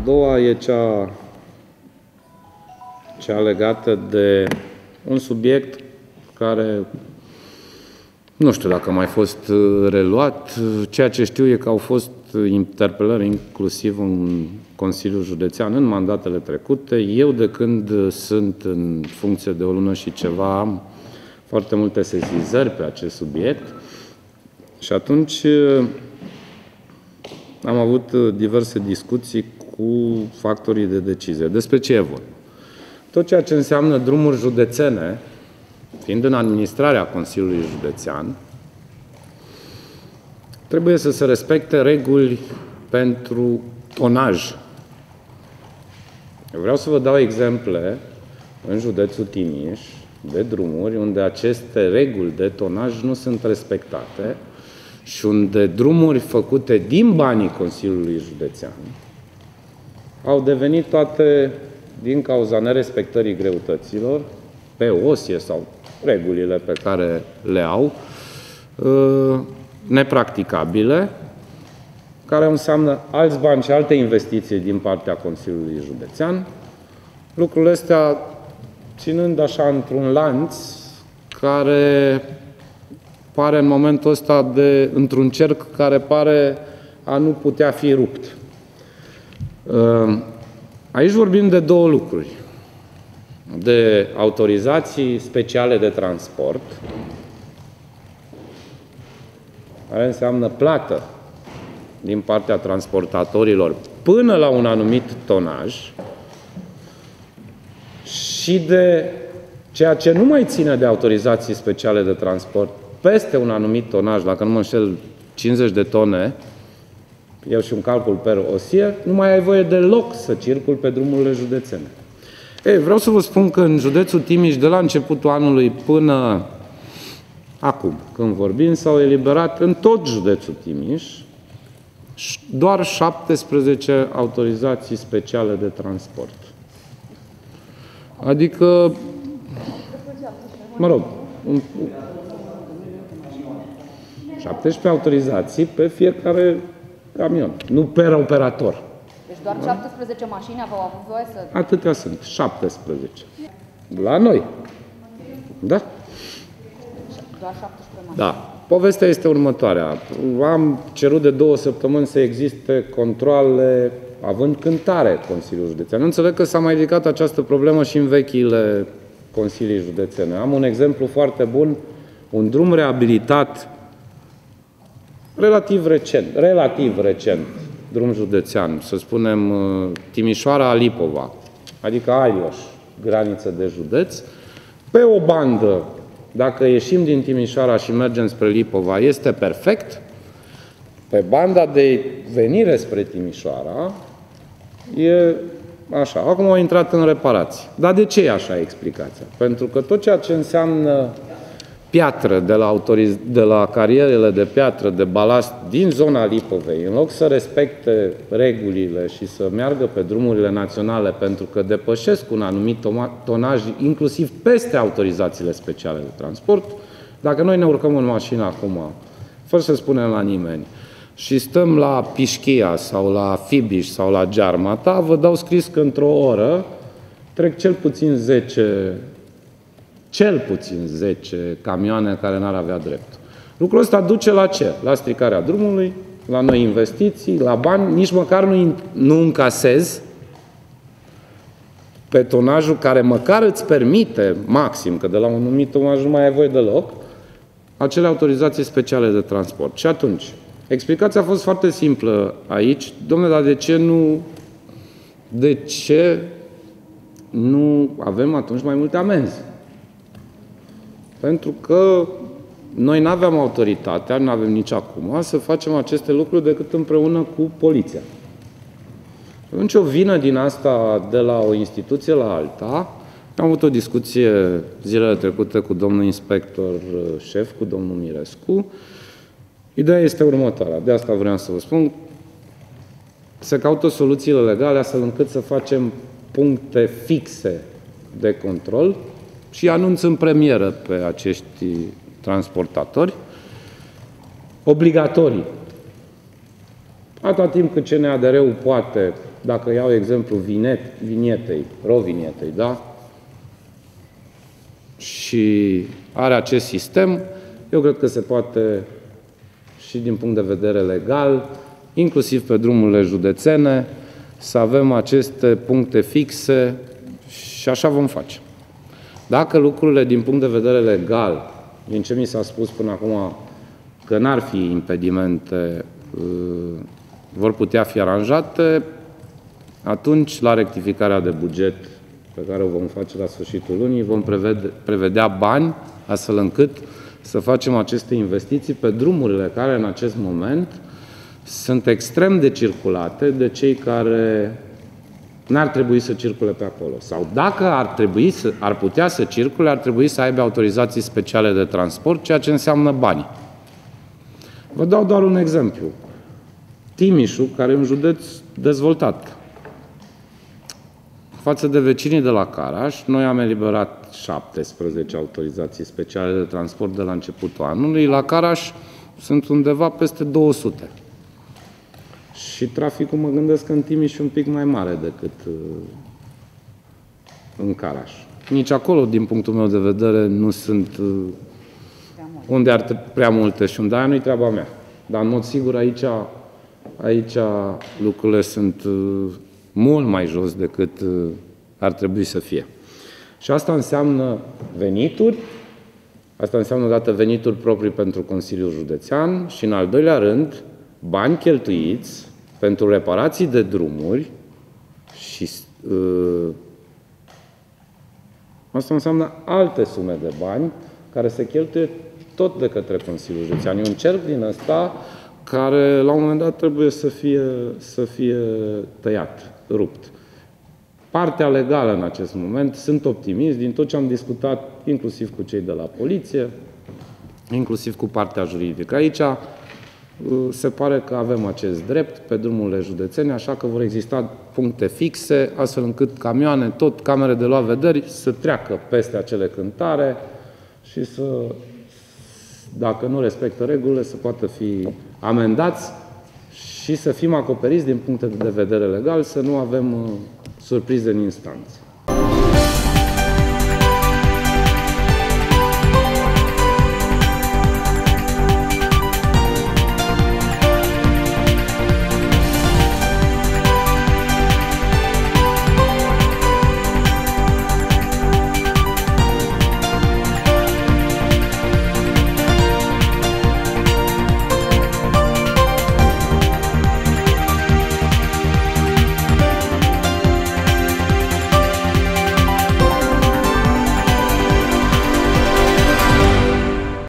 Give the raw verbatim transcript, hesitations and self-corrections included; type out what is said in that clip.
doua e cea, cea legată de un subiect care, nu știu dacă a mai fost reluat. Ceea ce știu e că au fost interpelări inclusiv în Consiliul Județean în mandatele trecute. Eu, de când sunt în funcție de o lună și ceva, am foarte multe sesizări pe acest subiect și atunci am avut diverse discuții cu factorii de decizie. Despre ce e vorba? Tot ceea ce înseamnă drumuri județene, fiind în administrarea Consiliului Județean, trebuie să se respecte reguli pentru tonaj. Eu vreau să vă dau exemple în județul Timiș de drumuri unde aceste reguli de tonaj nu sunt respectate și unde drumuri făcute din banii Consiliului Județean au devenit toate, din cauza nerespectării greutăților, pe osie sau regulile pe care le au, nepracticabile, care înseamnă alți bani și alte investiții din partea Consiliului Județean. Lucrurile astea ținând așa într-un lanț care pare în momentul ăsta de, într-un cerc care pare a nu putea fi rupt. Aici vorbim de două lucruri. De autorizații speciale de transport, care înseamnă plată din partea transportatorilor până la un anumit tonaj, și de ceea ce nu mai ține de autorizații speciale de transport peste un anumit tonaj, dacă nu mă înșel cincizeci de tone, eu și un calcul per osie, nu mai ai voie deloc să circul pe drumurile județene. Ei, vreau să vă spun că în județul Timiș, de la începutul anului până acum, când vorbim, s-au eliberat în tot județul Timiș doar șaptesprezece autorizații speciale de transport. Adică, mă rog, un, șaptesprezece autorizații pe fiecare camion, nu per operator. Deci doar șaptesprezece mașini au avut voie să... Atâtea sunt, șaptesprezece. La noi. Da? Doar șaptesprezece mașini. Da. Povestea este următoarea. Am cerut de două săptămâni să existe controale având cântare Consiliul Județean. Înțeleg că s-a mai ridicat această problemă și în vechile Consilii Județene. Am un exemplu foarte bun, un drum reabilitat relativ recent, relativ recent, drum județean, să spunem Timișoara-Lipova, adică Alioș, graniță de județ, pe o bandă, dacă ieșim din Timișoara și mergem spre Lipova, este perfect. Pe banda de venire spre Timișoara e așa. Acum au intrat în reparații. Dar de ce e așa explicația? Pentru că tot ceea ce înseamnă piatră de la, autoriz... de la carierele de piatră, de balast din zona Lipovei, în loc să respecte regulile și să meargă pe drumurile naționale pentru că depășesc un anumit tonaj, inclusiv peste autorizațiile speciale de transport, dacă noi ne urcăm în mașină acum, fără să spunem la nimeni, și stăm la Pișchia sau la Fibiș sau la Gearmata, vă dau scris că într-o oră trec cel puțin zece cel puțin zece camioane care n-ar avea drept. Lucrul ăsta duce la ce? La stricarea drumului, la noi investiții, la bani, nici măcar nu, nu încasezi pe tonajul care măcar îți permite, maxim, că de la un anumit tonaj nu mai ai voie deloc, acele autorizații speciale de transport. Și atunci, explicația a fost foarte simplă aici. Dom'le, dar de ce nu, de ce nu avem atunci mai multe amenzi? Pentru că noi nu aveam autoritatea, nu avem nici acum, să facem aceste lucruri decât împreună cu poliția. Atunci o vină din asta de la o instituție la alta. Am avut o discuție zilele trecute cu domnul inspector șef, cu domnul Mirescu. Ideea este următoarea, de asta vreau să vă spun. Se caută soluțiile legale astfel încât să facem puncte fixe de control și anunț în premieră pe acești transportatori, obligatorii Atâta timp cât C N A D R-ul poate, dacă iau exemplu vinet, vinietei, rovinietei, da? Și are acest sistem, eu cred că se poate și din punct de vedere legal, inclusiv pe drumurile județene, să avem aceste puncte fixe și așa vom face. Dacă lucrurile din punct de vedere legal, din ce mi s-a spus până acum, că n-ar fi impedimente, vor putea fi aranjate, atunci, la rectificarea de buget pe care o vom face la sfârșitul lunii, vom prevede, prevedea bani, astfel încât să facem aceste investiții pe drumurile care, în acest moment, sunt extrem de circulate de cei care n-ar trebui să circule pe acolo. Sau dacă ar, trebui să, ar putea să circule, ar trebui să aibă autorizații speciale de transport, ceea ce înseamnă bani. Vă dau doar un exemplu. Timișul, care e un județ dezvoltat. Față de vecinii de la Caraș, noi am eliberat șaptesprezece autorizații speciale de transport de la începutul anului. La Caraș sunt undeva peste două sute. Și traficul, mă gândesc că în Timiș e un pic mai mare decât în Caraș. Nici acolo, din punctul meu de vedere, nu sunt unde ar prea multe și unde aia nu-i treaba mea. Dar, în mod sigur, aici, aici lucrurile sunt mult mai jos decât ar trebui să fie. Și asta înseamnă venituri, asta înseamnă odată venituri proprii pentru Consiliul Județean și, în al doilea rând, bani cheltuiți pentru reparații de drumuri și uh, asta înseamnă alte sume de bani care se cheltuie tot de către Consiliul Județean. E un cerc din ăsta care la un moment dat trebuie să fie, să fie tăiat, rupt. Partea legală în acest moment, sunt optimist, din tot ce am discutat, inclusiv cu cei de la poliție, inclusiv cu partea juridică. Aici se pare că avem acest drept pe drumurile județene, așa că vor exista puncte fixe, astfel încât camioane, tot camere de luat vederi, să treacă peste acele cântare și să, dacă nu respectă regulile, să poată fi amendați și să fim acoperiți din punct de vedere legal, să nu avem uh, surprize în instanță.